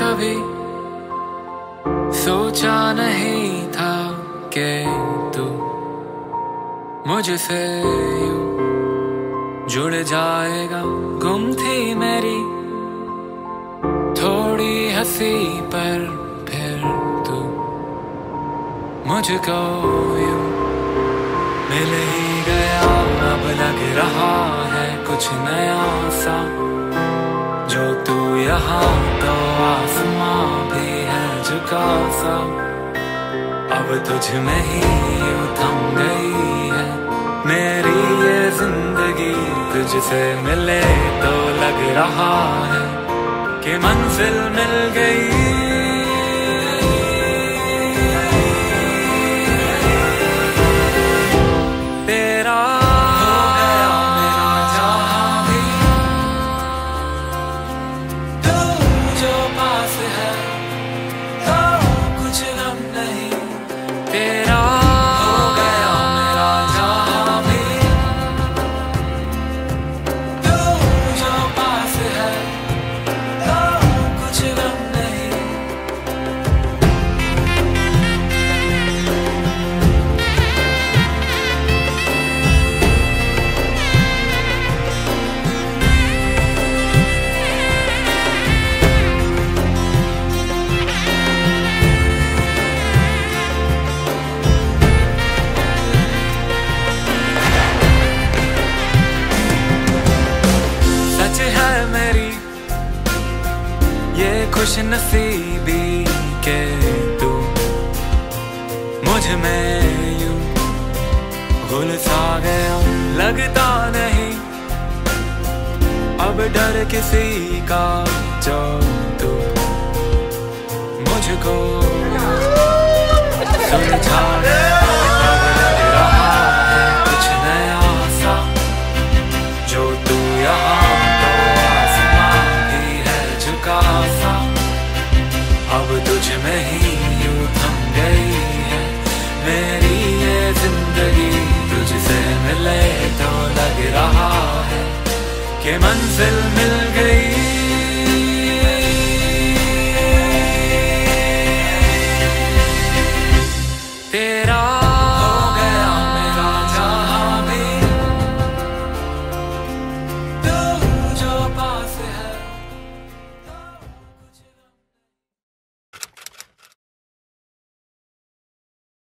कभी सोचा नहीं था कि तू मुझसे यूं जुड़ जाएगा। गुम थी मेरी थोड़ी हंसी पर फिर तू मुझको यूं मिल ही गया। अब लग रहा है कुछ नया सा, जो तू यहाँ तो आसमां भी है झुका सा। अब तुझ में ही यूं थम गई है मेरी ये जिंदगी। तुझसे मिले तो लग रहा है कि मंजिल मिल गई। खुश नसीबी के तू मुझ में यूं घुल सा गया। लगता नहीं अब डर किसी का, जो तू मुझको सुलझा गया। अब लग रहा है कुछ नया सा, जो तू यहाँ तो आसमां भी है झुका सा। अब तुझ में ही यूं थम गई है मेरी ये जिंदगी। तुझसे मिले तो लग रहा है कि मंजिल मिल गई।